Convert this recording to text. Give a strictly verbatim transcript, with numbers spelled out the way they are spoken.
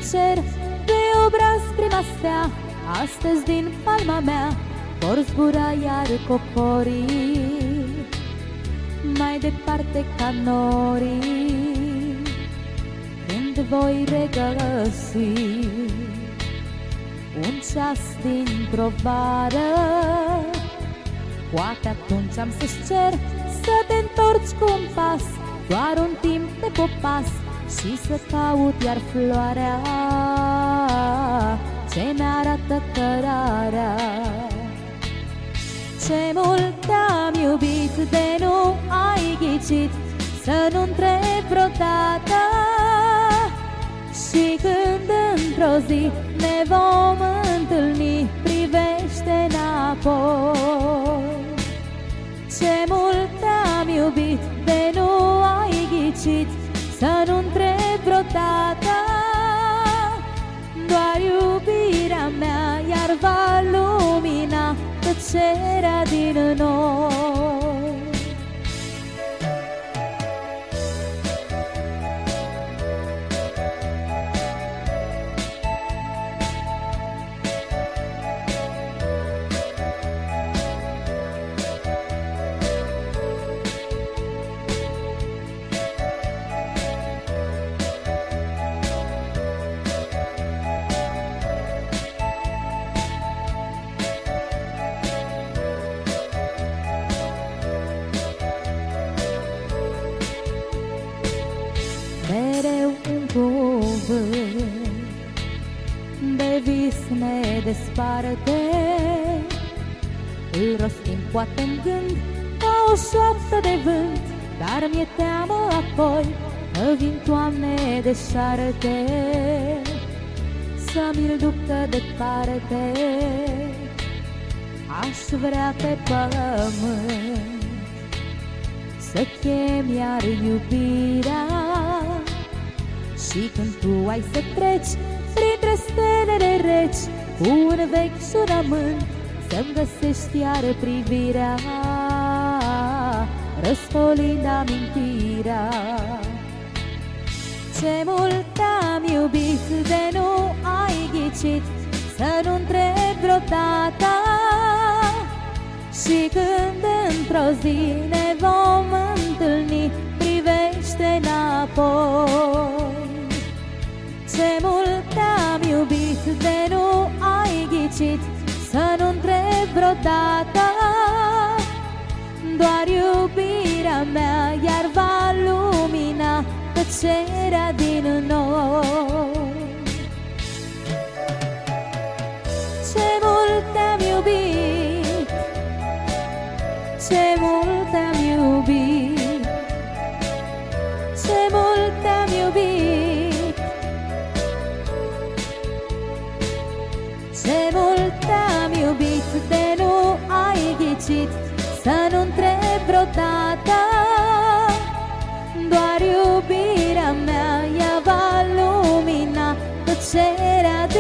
cer, pe obraz prima stea, astăzi din palma mea vor zbura iar cocorii, mai departe ca norii, când voi regăsi un ceas dintr-o vară. Poate atunci am să-ți cer să te întorci cu un pas, doar un timp de popas, și să caut iar floarea ce mi-arată cărarea. Ce mult te-am iubit, de nu ai ghicit, să nu întreb vreodată. Și când într-o zi ne vom întâlni, privește înapoi. Ce mult te-am iubit, de nu ai ghicit, să nu întreb vreodată. Doar iubirea mea iar va lumina tăcerea din noi. Mereu un cuvânt de vis ne desparte, îl rostim poate în gând ca o șoaptă de vânt, dar mi-e teamă apoi că vin toamne deșarte să mi-l ducă departe. Aș vrea pe pământ să chem iar iubirea, și când tu ai să treci printre stelele reci, cu un vechi jurământ să-mi găsești iar privirea, răscolind amintirea. Ce mult te-am iubit, de nu ai ghicit, să nu întreb vreodată. Și când într-o zi ne vom întâlni, privește înapoi. Ce mult te-am iubit, de nu ai ghicit, să nu întreb vreodată. Doar iubirea mea iar va lumina tăcerea din noi. Ce mult te-am iubit, ce mult te-am iubit, ce mult te-am iubit, ce mult te-am iubit, de nu ai ghicit, să nu întreb vreodată. Doar iubirea mea ea va lumina tăcerea